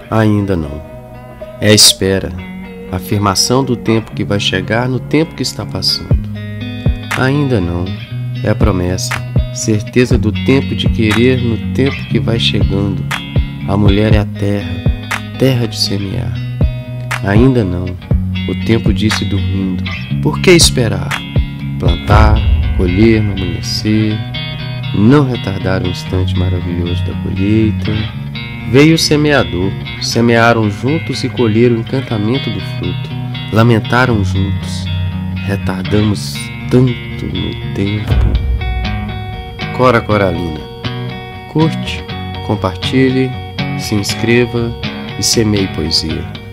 Ainda não. É a espera, a afirmação do tempo que vai chegar no tempo que está passando. Ainda não. É a promessa, certeza do tempo de querer no tempo que vai chegando. A mulher é a terra, terra de semear. Ainda não. O tempo disse dormindo. Por que esperar? Plantar, colher no amanhecer, não retardar o instante maravilhoso da colheita. Veio o semeador, semearam juntos e colheram o encantamento do fruto. Lamentaram juntos, retardamos tanto no tempo. Cora Coralina. Curte, compartilhe, se inscreva e semeie poesia.